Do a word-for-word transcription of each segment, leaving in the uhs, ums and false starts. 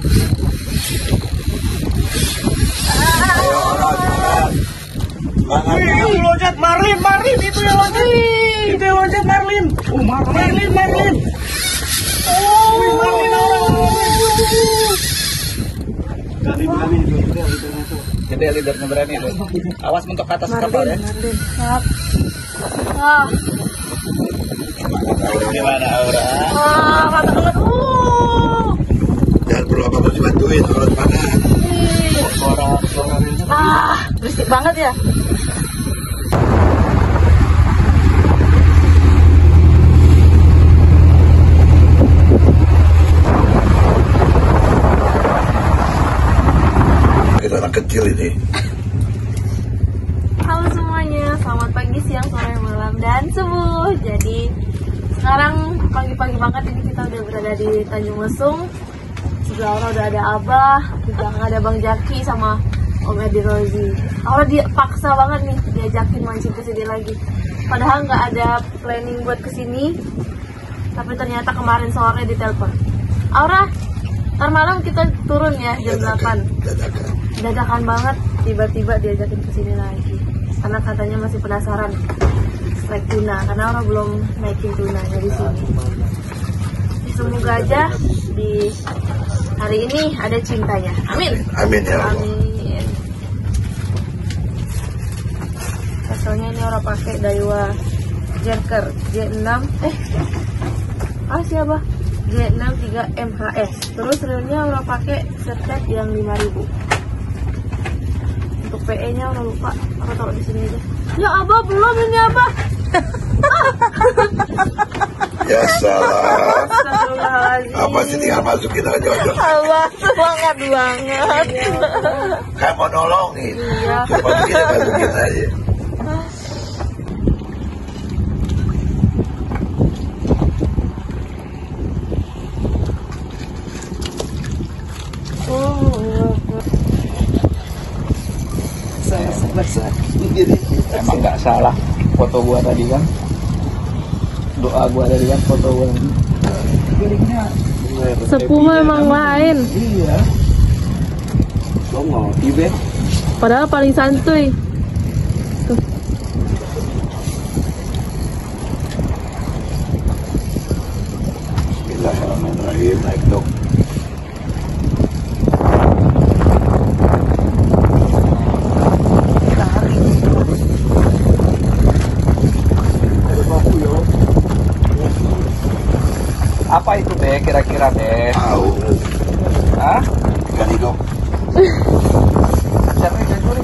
Itu loncat Marlin, Marlin itu yang loncat, itu yang loncat Marlin. Oh Marlin, Marlin. Oh Marlin, berani berani itu, jadi leadernya berani itu. Awas mentok atas kapal ya. Marlin, siap. Ah, gimana Aura? ah, mantap banget. Uh. Jangan perlu apa-apa dibantuin, orang mana? Suara suara Ah, berisik banget ya. Kita anak kecil ini. Halo semuanya, selamat pagi, siang, sore, malam, dan subuh. Jadi sekarang pagi-pagi banget ini kita udah berada di Tanjung Lesung. Sebelah Aura udah ada Abah, di belakang ada Bang Jaki sama Om Edi Rozi. Aura dia paksa banget nih diajakin mancing ke sini lagi. Padahal nggak ada planning buat kesini, tapi ternyata kemarin sore ditelepon. Aura, ntar malam kita turun ya jam delapan. Dadakan. Dadakan banget, tiba-tiba diajakin ke sini lagi. Karena katanya masih penasaran strike tuna, karena orang belum naikin tunanya di sini. Semoga aja di hari ini ada cintanya. Amin. Amin ya Allah. Amin. Hasilnya ini orang pakai Daiwa Jerker J enam. Eh, ah siapa? J enam tiga M H S. Terus realnya orang pakai setet yang lima ribu. Untuk P E-nya orang lupa. Aku taruh di sini aja. Ya Abah belum ini Abah. Ya salah. Astagfirullahaladzim. Apa sih tinggal masukin aja aja. Abah semangat banget. Kayak mau nolong nih. Iya. Coba kita masukin aja. saya selesai gini. Emang nggak salah foto gua tadi kan, doa gua tadi kan, foto gua ini Sepuh memang lain. iya songong ibe Padahal paling santuy. Tuh. Bismillahirrahmanirrahim. Naik dong. apa itu be kira-kira be? Tahu. Hah? Ikan hidup. Siapa yang jadi?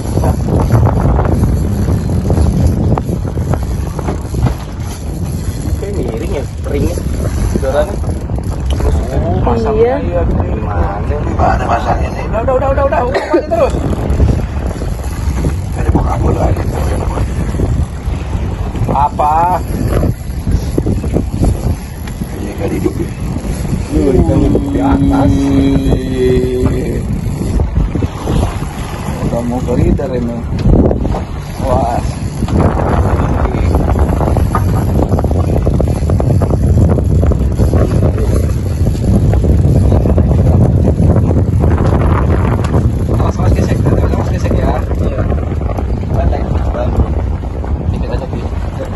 Kayak miring ya, ringnya. Saudaranya. Oh, masangnya Iya. iya. Gimana? Gimana masaknya nih? Udah, udah, udah, udah, udah, udah, aja terus. Ada mau kabur lagi. Apa? Kayaknya ikan hidup ya. Yuh, ikan hidup di atas. Udah mau ke leader ini. Wah. Awas, awas gesek, awas gesek ya. Iya. Bantai, bantu. Dikit aja pilih.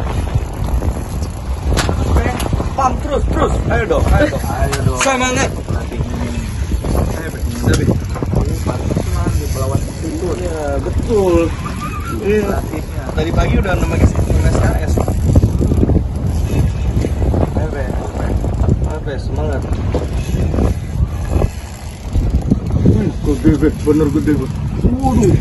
Pam terus, terus. Ayo dong, ayo dong. Ayo dong. Semangat. Ya betul. Iya. Tadi pagi udah nama S K S. Ayo be, ayo be, semangat. Hmm, gede be, bener gede be. Waduh.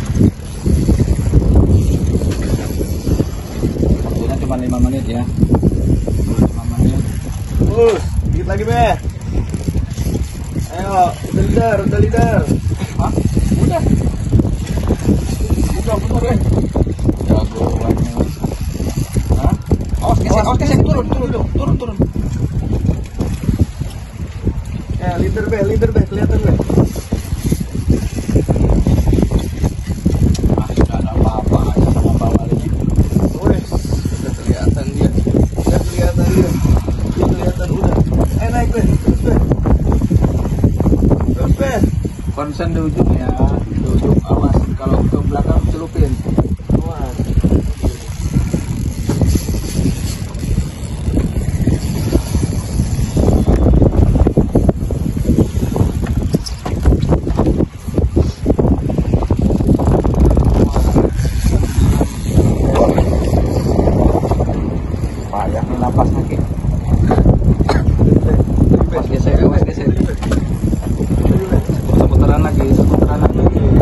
Waktunya cuma lima menit ya. lima menit. Terus, dikit lagi be. Ayo, udah leader, udah leader. Hah? Udah. Udah, bener be. Jago banget. Hah? Awas kesek, awas kesek, turun, turun, turun, turun, turun. Ya, leader be, leader be, kelihatan be. Ah, sudah ada apa-apa aja sama bawah ini. Wes, udah kelihatan dia. Udah kelihatan dia. Udah kelihatan, udah. Eh, naik be, terus be. Terus be. Konsen di ujungnya, di ujung awas. Kalau ke belakang celupin. Awas. Payah nih napas lagi. Awas geser, awas geser. Seputaran lagi, seputaran lagi.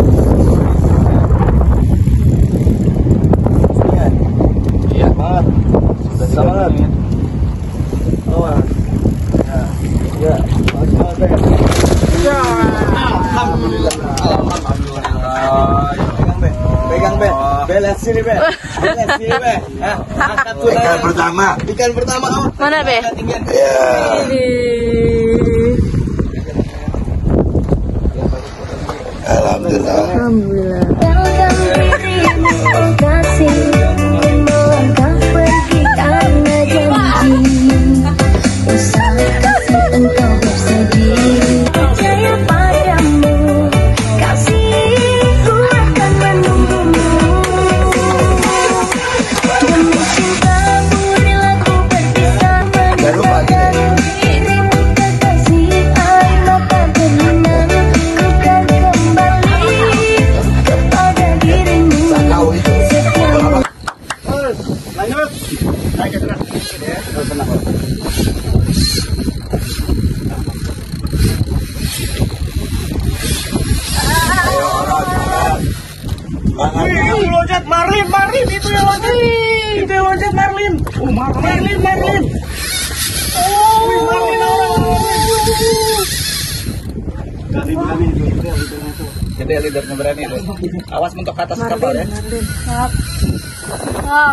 Iya, banget. Sudah semangat. Awas. Ya, ya, ya. Alhamdulillah. Alhamdulillah. Pegang be, pegang be. Beles sini be, beles sini be. Angkat tuh Ikan pertama. Ikan pertama. Mana be? Ya. Alhamdulillah. Alhamdulillah. Itu loncat Marlin, Marlin itu yang loncat. Itu yang loncat Marlin. Oh, Marlin, Marlin. Oh, Marlin. Berani, berani. Jadi leadernya berani deh. Awas mentok ke atas kapal ya. Siap. Ah,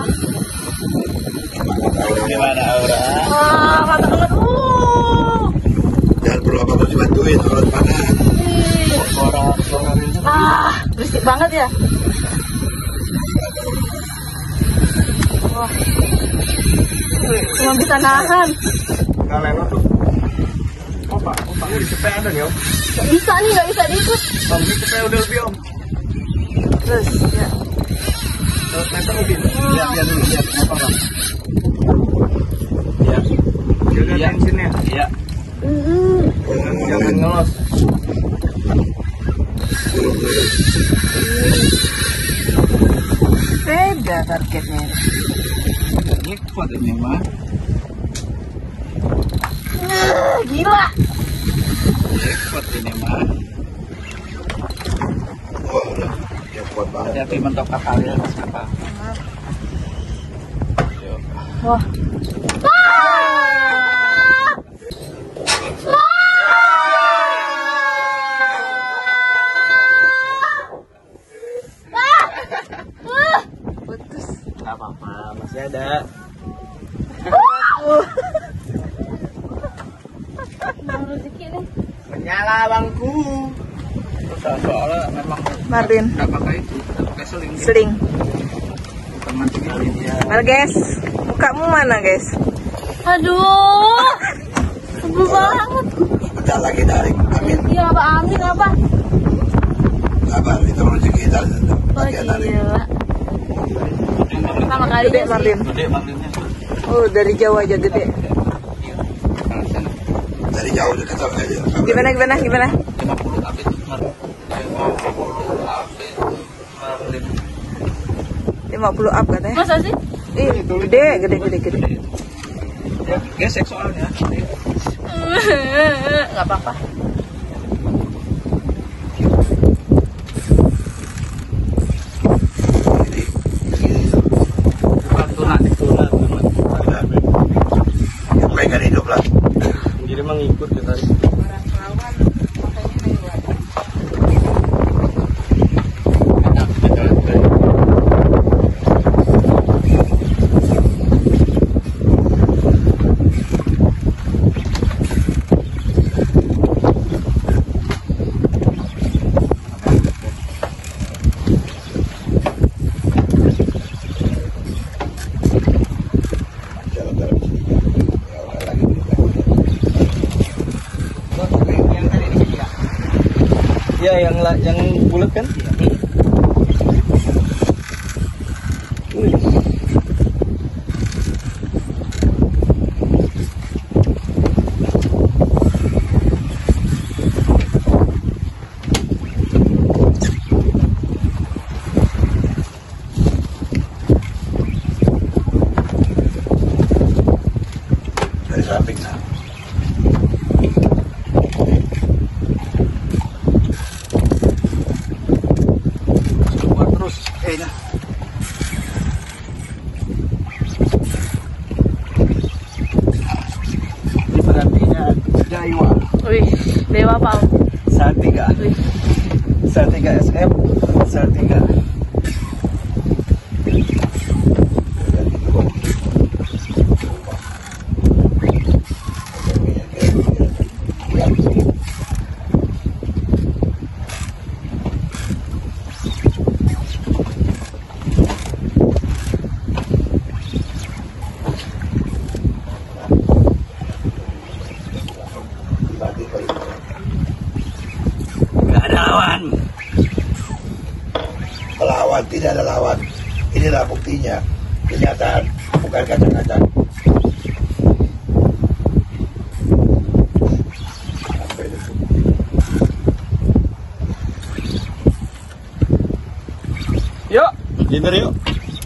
Gimana Aura? ah, mata banget. Uh. Jangan perlu apa-apa dibantuin kalau panas. Orang, orang ini. Ah, berisik banget ya. Wah. Cuma bisa nahan. Kalian tuh. Opa, opa ini di sepeda ada ya? Gak bisa nih, gak bisa diikut. Om, ini sepeda udah lebih om. Terus, ya. Terus meter mungkin. Lihat, lihat dulu, lihat. Apa bang? Iya. Jaga tensionnya. Iya. Jangan ngelos. Beda targetnya. Ini kuat ini mah. Uh, gila. Ini kuat ini mah. Wah, udah. Ya kuat banget. Hati-hati mentok kapal ya, mas kapal. Yuk. Wah. Putus. Gak apa-apa, masih ada. Bang rezeki nih. Menyala bangku. Soalnya memang Marlin, nggak pakai itu, nggak pakai seling. seling. Teman tinggalin dia. Mal guys, mukamu mana guys? Aduh. Sebel banget. Bentar lagi daring. Amin. Iya, apa amin apa? Sabar, itu rezeki kita. Oh, Bagian daring. gila. Pertama kali Gede sih. Marlin. Gede Marlinnya. Oh, dari jauh aja gede. Iya. Karena sana Dari jauh dekat sama aja. Gimana gimana gimana? lima puluh abis Marlin. lima puluh abis Marlin. lima puluh up katanya. Masa sih? Ih, gede, gede, gede, gede. Ya, gesek soalnya. Gak apa-apa. Tuna, tuna, tuna. Pegang hidup lah. Jadi mengikut kita. Ya, yang la- yang bulat kan? Wih. Dari samping nah. Keluar terus. Eh, nah. Ini berartinya Dewa. Wih, dewa Pak. Saltiga. Wih. Saltiga S M. Saltiga. Gak ada lawan. Melawan tidak ada lawan. Inilah buktinya. Kenyataan bukan kata-kata. Apa itu? Yuk, dinner yuk.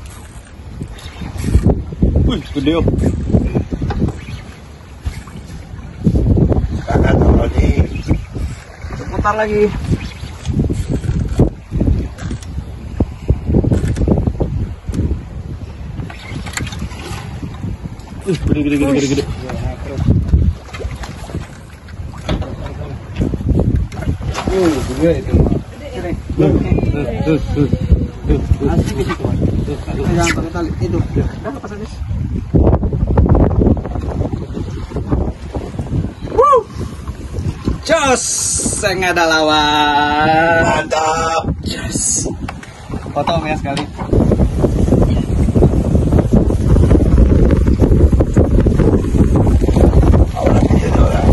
Wih, gede yuk. Kakak Rodi. Putar lagi. Wih, gede gede gede gede gede. Uh, gede itu. Gede. Tuh, tuh. Tuh, asli gitu. Tuh, jangan pakai tali. Itu. Dah lepas aja. Woo! Jos, saya ada lawan. Mantap. Yes. Potong ya sekali. Orang dia orang.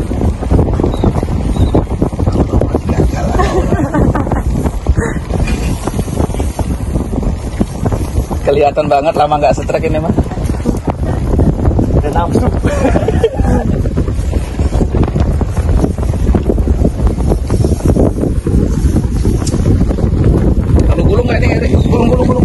Gagal lah. Kelihatan banget lama nggak setrek ini mah. Udah nafsu. Kalau gulung nggak nih? Gulung gulung gulung.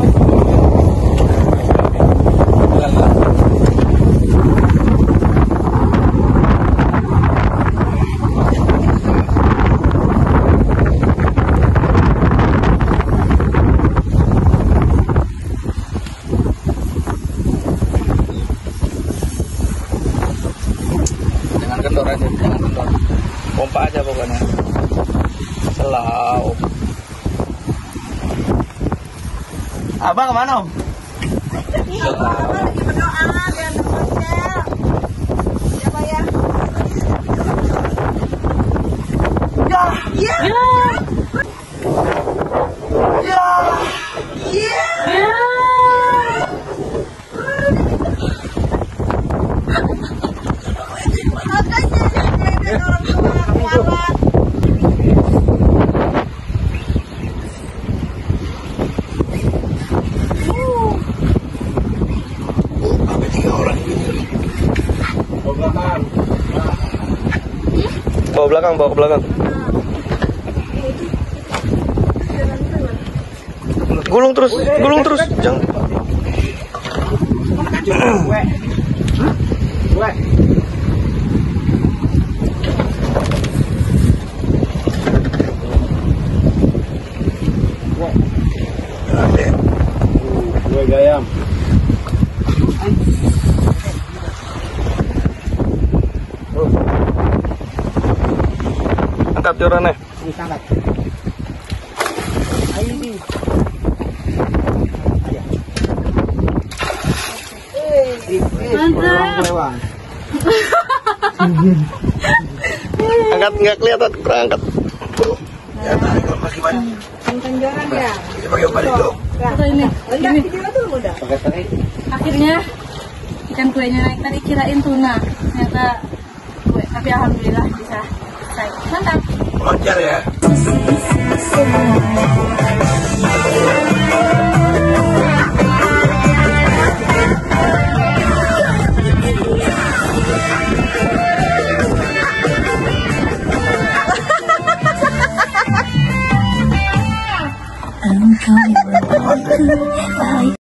Jangan kendor aja, jangan kendor. Pompa aja pokoknya. Selau. Abang kemana om? Sampai tiga orang. Bawa belakang, bawa ke belakang. Gulung terus, gulung terus. Jangan. Ada. Gue gayam. Angkat jorannya. Angkat nggak kelihatan, kurang angkat. Ya tarik lepas gimana? Joran ya. Kita pakai umpan itu. Atau ini. Ini. Akhirnya ikan kuenya naik, tadi kirain tuna, ternyata kue. Tapi alhamdulillah bisa selesai. Mantap. Loncar ya. Engkau